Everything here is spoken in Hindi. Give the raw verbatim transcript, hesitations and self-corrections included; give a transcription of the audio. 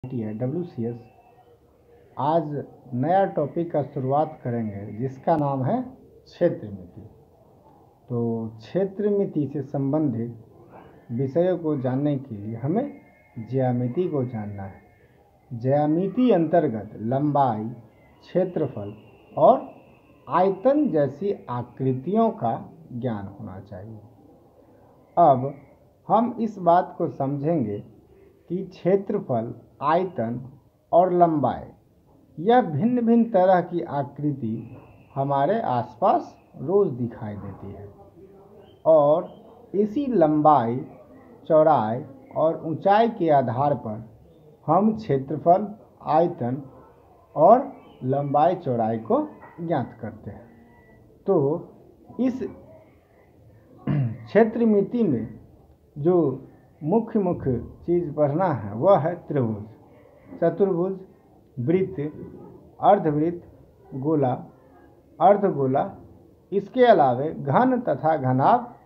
है डब्ल्यू सी एस। आज नया टॉपिक का शुरुआत करेंगे जिसका नाम है क्षेत्र मिति। तो क्षेत्र मिति से संबंधित विषयों को जानने के लिए हमें ज्यामिति को जानना है। ज्यामिति अंतर्गत लंबाई, क्षेत्रफल और आयतन जैसी आकृतियों का ज्ञान होना चाहिए। अब हम इस बात को समझेंगे कि क्षेत्रफल, आयतन और लंबाई यह भिन्न भिन्न तरह की आकृति हमारे आसपास रोज दिखाई देती है और इसी लंबाई, चौड़ाई और ऊंचाई के आधार पर हम क्षेत्रफल, आयतन और लंबाई चौड़ाई को ज्ञात करते हैं। तो इस क्षेत्र मिति में जो मुख्य मुख्य चीज़ पढ़ना है वह है त्रिभुज, चतुर्भुज, वृत्त, अर्धवृत्त, गोला, अर्धगोला। इसके अलावे घन तथा घनाभ